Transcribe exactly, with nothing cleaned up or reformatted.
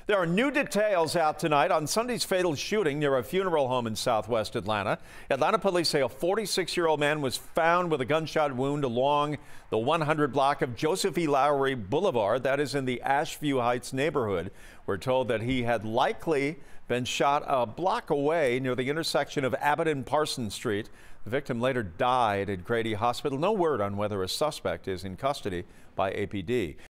There are new details out tonight on Sunday's fatal shooting near a funeral home in southwest Atlanta. Atlanta police say a forty-six-year-old man was found with a gunshot wound along the one hundred block of Joseph E. Lowry Boulevard. That is in the Ashview Heights neighborhood. We're told that he had likely been shot a block away near the intersection of Abbott and Parsons Street. The victim later died at Grady Hospital. No word on whether a suspect is in custody by A P D.